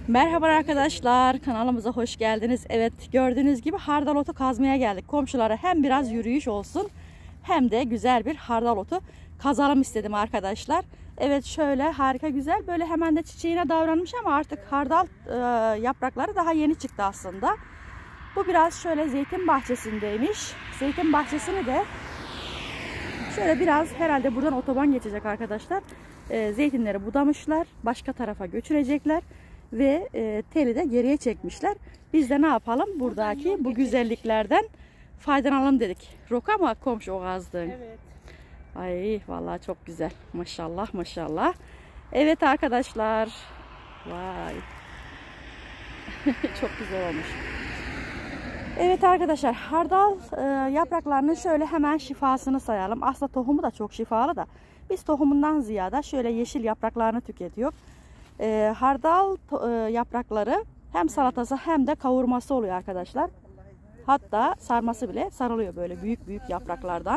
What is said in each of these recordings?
Merhaba arkadaşlar, kanalımıza hoş geldiniz. Evet, gördüğünüz gibi hardal otu kazmaya geldik. Komşulara hem biraz yürüyüş olsun hem de güzel bir hardal otu kazalım istedim arkadaşlar. Evet, şöyle harika güzel, böyle hemen de çiçeğine davranmış ama artık hardal yaprakları daha yeni çıktı aslında. Bu biraz şöyle zeytin bahçesindeymiş. Zeytin bahçesini de şöyle biraz, herhalde buradan otoban geçecek arkadaşlar. Zeytinleri budamışlar, başka tarafa götürecekler. Ve teli de geriye çekmişler. Biz de ne yapalım? Buradaki bu güzelliklerden faydalanalım dedik. Roka mı komşu o kazdığın? Evet. Ay vallahi çok güzel. Maşallah maşallah. Evet arkadaşlar. Vay. Çok güzel olmuş. Evet arkadaşlar, hardal yapraklarının şöyle hemen şifasını sayalım. Aslında tohumu da çok şifalı da biz tohumundan ziyade şöyle yeşil yapraklarını tüketiyor. Hardal yaprakları hem salatası hem de kavurması oluyor arkadaşlar. Hatta sarması bile sarılıyor böyle büyük büyük yapraklardan.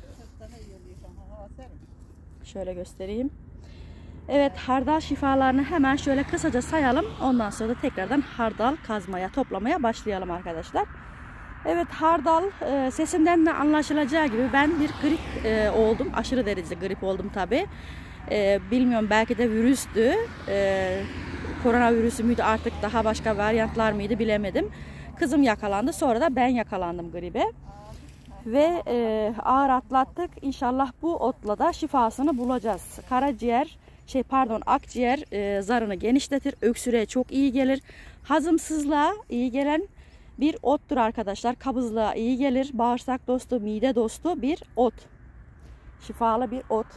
Şöyle göstereyim. Evet, hardal şifalarını hemen şöyle kısaca sayalım. Ondan sonra da tekrardan hardal kazmaya, toplamaya başlayalım arkadaşlar. Evet, hardal sesimden de anlaşılacağı gibi ben bir grip oldum. Aşırı derecede grip oldum tabi. Bilmiyorum, belki de virüstü. Koronavirüsü müydü, artık daha başka varyantlar mıydı bilemedim. Kızım yakalandı, sonra da ben yakalandım gribe. Ve ağır atlattık. İnşallah bu otla da şifasını bulacağız. Karaciğer, akciğer zarını genişletir. Öksürüğe çok iyi gelir. Hazımsızlığa iyi gelen bir ottur arkadaşlar. Kabızlığa iyi gelir. Bağırsak dostu, mide dostu bir ot. Şifalı bir ot.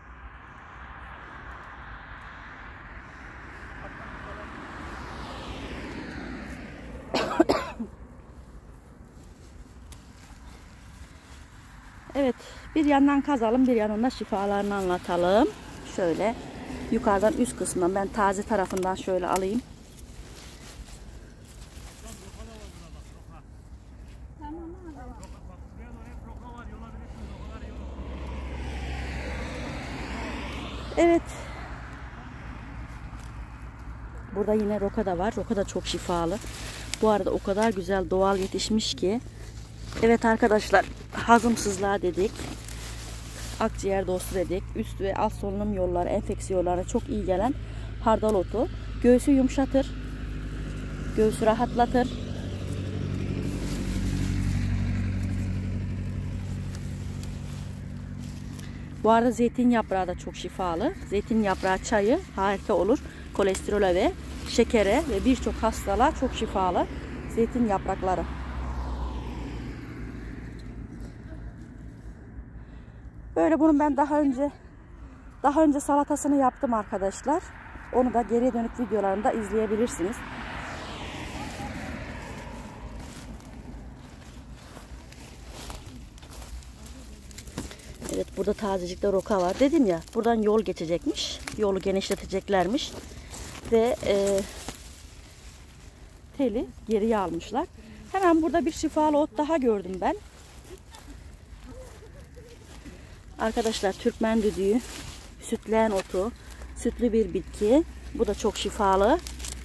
Evet, bir yandan kazalım, bir yandan da şifalarını anlatalım. Şöyle yukarıdan, üst kısmından, ben taze tarafından şöyle alayım. Evet. Burada yine roka da var. Roka da çok şifalı. Bu arada o kadar güzel doğal yetişmiş ki. Evet arkadaşlar, hazımsızlığa dedik. Akciğer dostu dedik. Üst ve alt solunum yolları, enfeksiyonlara çok iyi gelen hardal otu. Göğsü yumuşatır. Göğsü rahatlatır. Bu arada zeytin yaprağı da çok şifalı. Zeytin yaprağı çayı harika olur. Kolesterole ve şekere ve birçok hastalığa çok şifalı zeytin yaprakları. Böyle bunun ben daha önce salatasını yaptım arkadaşlar. Onu da geriye dönük videolarımda izleyebilirsiniz. Evet, burada tazecikte roka var. Dedim ya, buradan yol geçecekmiş. Yolu genişleteceklermiş. Ve teli geriye almışlar. Hemen burada bir şifalı ot daha gördüm ben. Arkadaşlar, Türkmen düdüğü, sütleğen otu, sütlü bir bitki. Bu da çok şifalı.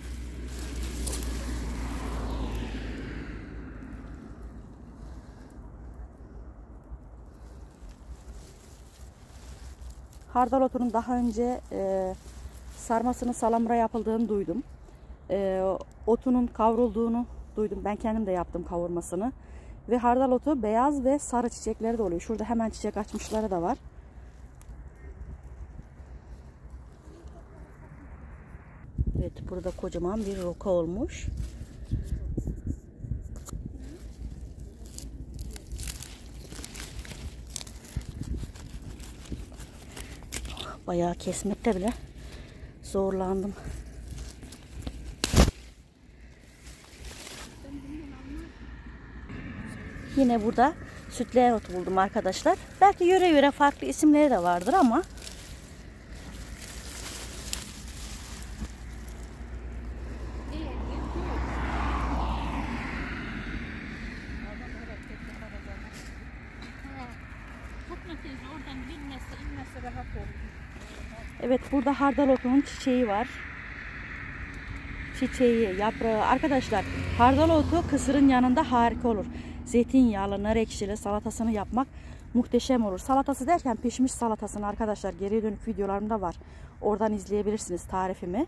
Hardal otunun daha önce sarmasını, salamura yapıldığını duydum. Otunun kavrulduğunu duydum. Ben kendim de yaptım kavurmasını. Ve hardal otu beyaz ve sarı çiçekleri de oluyor. Şurada hemen çiçek açmışları da var. Evet, burada kocaman bir roka olmuş. Bayağı kesmekte bile zorlandım. Yine burada sütleğen otu buldum arkadaşlar. Belki yöre yöre farklı isimleri de vardır ama evet, burada hardal otunun çiçeği var. çiçeği, yaprağı. Arkadaşlar hardal otu kısırın yanında harika olur. Zeytinyağlı, nar ekşili salatasını yapmak muhteşem olur. Salatası derken pişmiş salatasını arkadaşlar geriye dönük videolarımda var. Oradan izleyebilirsiniz tarifimi.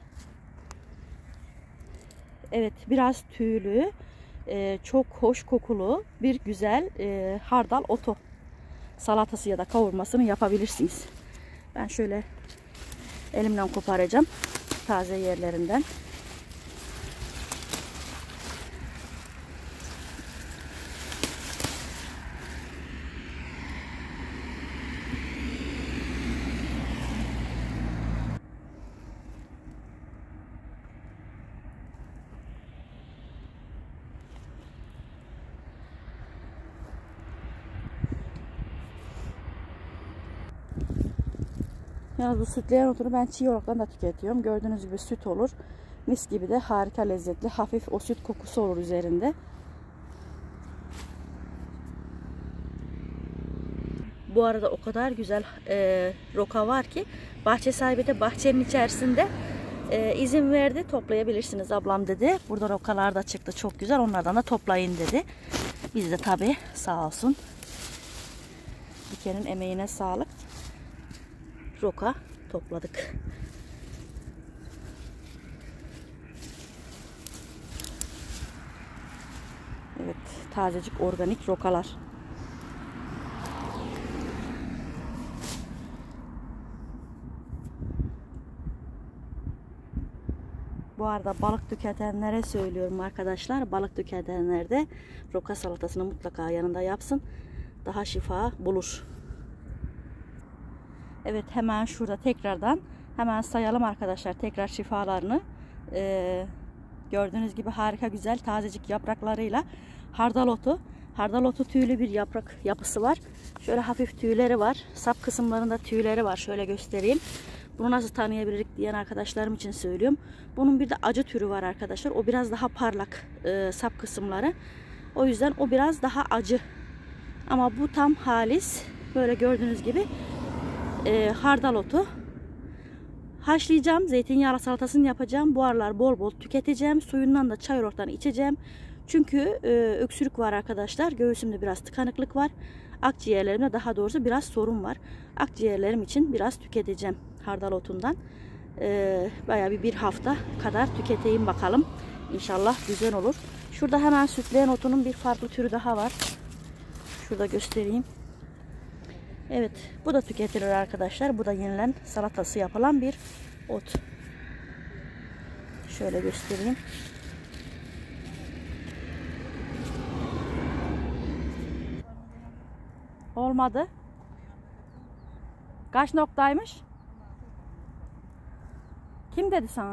Evet, biraz tüylü, çok hoş kokulu bir güzel hardal otu salatası ya da kavurmasını yapabilirsiniz. Ben şöyle elimden koparacağım taze yerlerinden. Yalnız bu sütleyen otunu ben çiğ olarak da tüketiyorum. Gördüğünüz gibi süt olur. Mis gibi de harika lezzetli. Hafif o süt kokusu olur üzerinde. Bu arada o kadar güzel roka var ki bahçe sahibi de bahçenin içerisinde izin verdi. Toplayabilirsiniz ablam dedi. Burada rokalar da çıktı çok güzel. Onlardan da toplayın dedi. Biz de tabii sağ olsun. Diken'in emeğine sağlık. Roka topladık. Evet, tazecik organik rokalar. Bu arada balık tüketenlere söylüyorum arkadaşlar. Balık tüketenler de roka salatasını mutlaka yanında yapsın. Daha şifa bulur. Evet, hemen şurada tekrardan hemen sayalım arkadaşlar tekrar şifalarını. Gördüğünüz gibi harika güzel tazecik yapraklarıyla hardal otu. Hardal otu tüylü bir yaprak yapısı var. Şöyle hafif tüyleri var. Sap kısımlarında tüyleri var. Şöyle göstereyim. Bunu nasıl tanıyabiliriz diyen arkadaşlarım için söylüyorum. Bunun bir de acı türü var arkadaşlar. O biraz daha parlak sap kısımları. O yüzden o biraz daha acı. Ama bu tam halis. Böyle gördüğünüz gibi hardal otu. Haşlayacağım. Zeytinyağlı salatasını yapacağım. Bu aralar bol bol tüketeceğim. Suyundan da çay yoğurttan içeceğim. Çünkü öksürük var arkadaşlar. Göğsümde biraz tıkanıklık var. Akciğerlerimde daha doğrusu biraz sorun var. Akciğerlerim için biraz tüketeceğim hardal otundan. Bayağı bir hafta kadar tüketeyim bakalım. İnşallah güzel olur. Şurada hemen sütleyen otunun bir farklı türü daha var. Şurada göstereyim. Evet, bu da tüketilir arkadaşlar. Bu da yenilen salatası yapılan bir ot. Şöyle göstereyim. Olmadı. Kaç noktaymış? Kim dedi sana?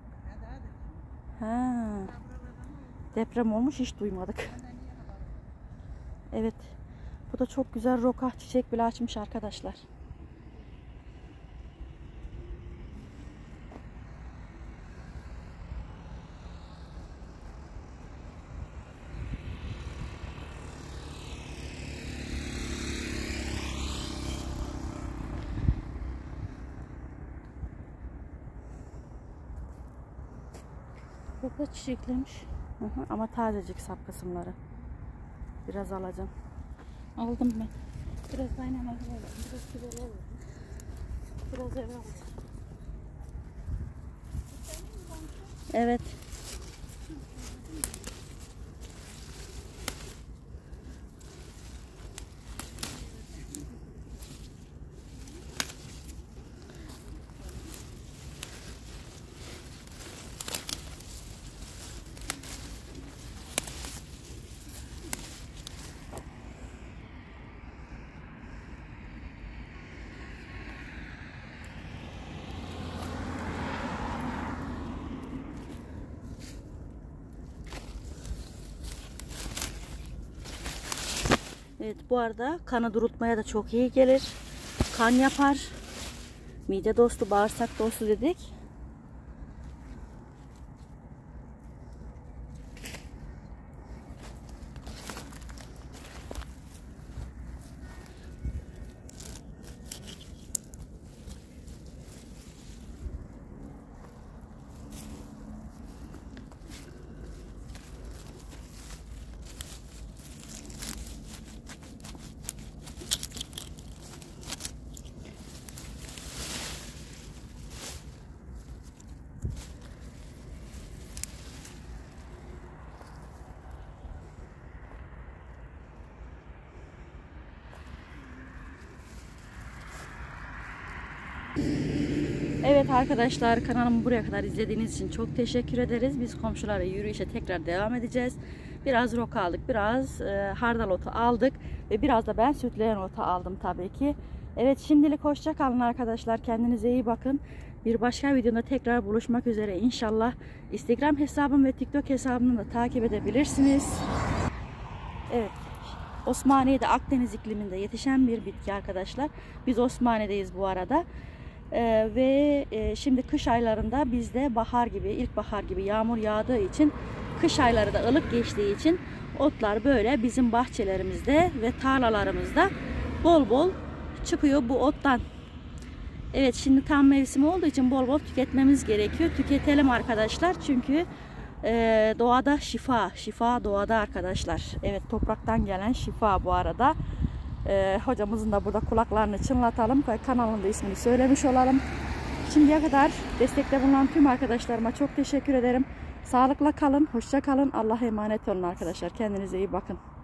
Ha. Deprem olmuş, hiç duymadık. Evet. Bu da çok güzel roka, çiçek bile açmış arkadaşlar. Roka çiçeklemiş. Ama tazecik sap kısımları. Biraz alacağım. Aldım ben. Biraz aynen alalım. Biraz kibel alalım. Biraz eve alalım. Evet. Evet, bu arada kanı durutmaya da çok iyi gelir. Kan yapar. Mide dostu, bağırsak dostu dedik. Evet arkadaşlar, kanalımı buraya kadar izlediğiniz için çok teşekkür ederiz. Biz komşulara yürüyüşe tekrar devam edeceğiz. Biraz roka aldık, biraz hardal otu aldık ve biraz da ben sütleyen otu aldım tabii ki. Evet, şimdilik hoşça kalın arkadaşlar. Kendinize iyi bakın. Bir başka videoda tekrar buluşmak üzere inşallah. Instagram hesabım ve TikTok hesabımı da takip edebilirsiniz. Evet. Osmaniye'de Akdeniz ikliminde yetişen bir bitki arkadaşlar. Biz Osmaniye'deyiz bu arada. Şimdi kış aylarında bizde bahar gibi, ilkbahar gibi yağmur yağdığı için, kış ayları da ılık geçtiği için otlar böyle bizim bahçelerimizde ve tarlalarımızda bol bol çıkıyor bu ottan. Evet, şimdi tam mevsimi olduğu için bol bol tüketmemiz gerekiyor. Tüketelim arkadaşlar, çünkü doğada şifa doğada arkadaşlar. Evet, topraktan gelen şifa bu arada. Hocamızın da burada kulaklarını çınlatalım ve kanalın da ismini söylemiş olalım. Şimdiye kadar destekte bulunan tüm arkadaşlarıma çok teşekkür ederim. Sağlıkla kalın, hoşça kalın. Allah'a emanet olun arkadaşlar. Kendinize iyi bakın.